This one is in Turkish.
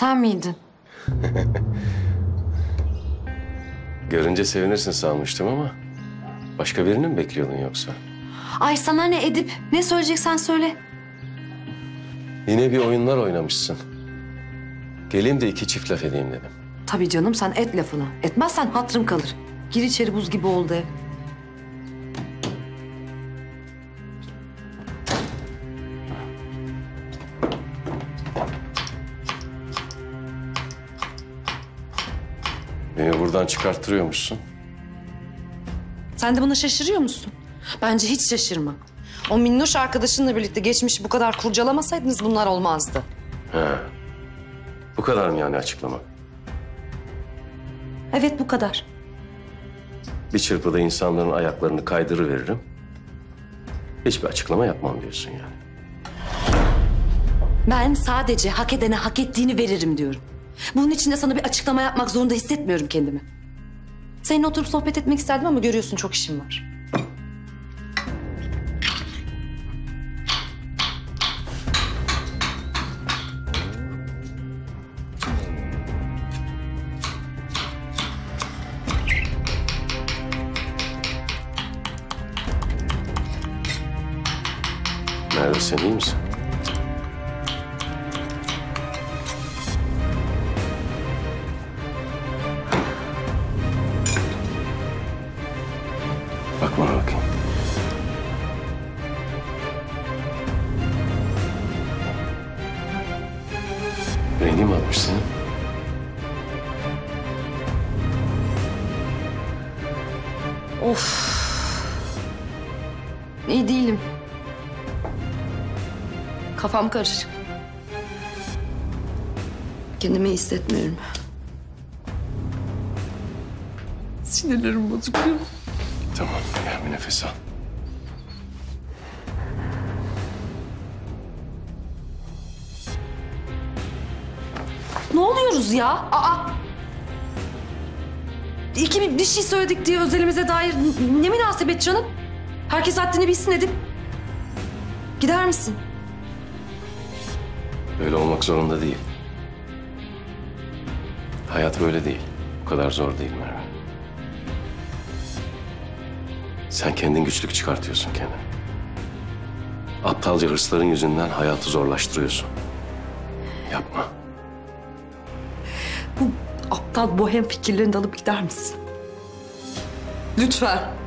Sen miydin? Görünce sevinirsin sanmıştım ama başka birini mi bekliyordun yoksa? Ay sana ne Edip? Ne söyleyeceksen söyle. Yine bir oyunlar oynamışsın. Geleyim de iki çift laf edeyim dedim. Tabii canım, sen et lafını. Etmezsen hatırım kalır. Gir içeri, buz gibi oldu ev. Beni buradan çıkarttırıyormuşsun. Sen de buna şaşırıyor musun? Bence hiç şaşırma. O minnoş arkadaşınla birlikte geçmişi bu kadar kurcalamasaydınız bunlar olmazdı. He. Bu kadar mı yani açıklama? Evet, bu kadar. Bir çırpıda insanların ayaklarını kaydırıveririm. Hiçbir açıklama yapmam diyorsun yani. Ben sadece hak edene hak ettiğini veririm diyorum. Bunun için de sana bir açıklama yapmak zorunda hissetmiyorum kendimi. Seninle oturup sohbet etmek isterdim ama görüyorsun çok işim var. Neredesin, iyi misin? Bak bana bakayım. Rengi mi atmış senin? Of. İyi değilim. Kafam karışık. Kendimi iyi hissetmiyorum. Sinirlerim bozuk. Tamam, gel bir nefes al. Ne oluyoruz ya? Aa! Bir şey söyledik diye özelimize dair ne münasebet canım? Herkes haddini bilsin Edip. Gider misin? Böyle olmak zorunda değil. Hayat böyle değil. Bu kadar zor değil Merve. Sen kendin güçlük çıkartıyorsun kendine. Aptalca hırsların yüzünden hayatı zorlaştırıyorsun. Yapma. Bu aptal bohem fikirlerini de alıp gider misin? Lütfen.